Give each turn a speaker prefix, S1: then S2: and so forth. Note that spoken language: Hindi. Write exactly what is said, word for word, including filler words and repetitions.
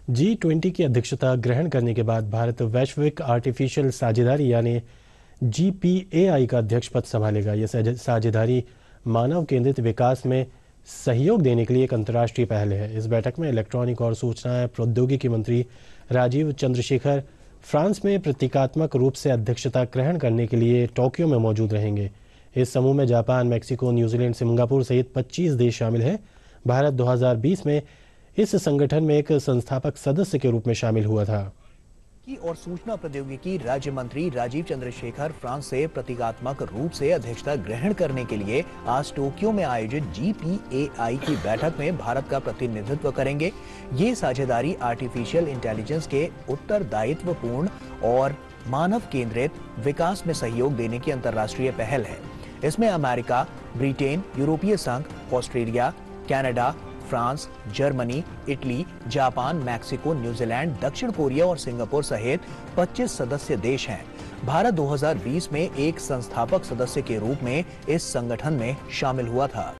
S1: जी ट्वेंटी की अध्यक्षता ग्रहण करने के बाद भारत वैश्विक आर्टिफिशियल साझेदारी यानी जी पी ए आई का अध्यक्ष पद संभालेगा। यह साझे- साझेदारी मानव केंद्रित विकास में सहयोग देने के लिए एक अंतर्राष्ट्रीय पहल है। इस बैठक में इलेक्ट्रॉनिक और सूचना प्रौद्योगिकी मंत्री राजीव चंद्रशेखर फ्रांस में प्रतीकात्मक रूप से अध्यक्षता ग्रहण करने के लिए टोक्यो में मौजूद रहेंगे। इस समूह में जापान, मैक्सिको, न्यूजीलैंड, सिंगापुर सहित पच्चीस देश शामिल हैं। भारत दो हज़ार बीस में इस संगठन में एक संस्थापक सदस्य के रूप में शामिल हुआ था।
S2: की और सूचना प्रौद्योगिकी राज्य मंत्री राजीव चंद्रशेखर फ्रांस से प्रतीकात्मक रूप से अध्यक्षता ग्रहण करने के लिए आज टोक्यो में आयोजित जी पी ए आई की बैठक में भारत का प्रतिनिधित्व करेंगे। ये साझेदारी आर्टिफिशियल इंटेलिजेंस के उत्तरदायित्वपूर्ण और मानव केंद्रित विकास में सहयोग देने की अंतर्राष्ट्रीय पहल है। इसमें अमेरिका, ब्रिटेन, यूरोपीय संघ, Australia, Canada, France, Germany, Italy, Japan, Mexico, New Zealand, दक्षिण कोरिया और सिंगापुर सहित पच्चीस सदस्य देश हैं। भारत दो हज़ार बीस में एक संस्थापक सदस्य के रूप में इस संगठन में शामिल हुआ था।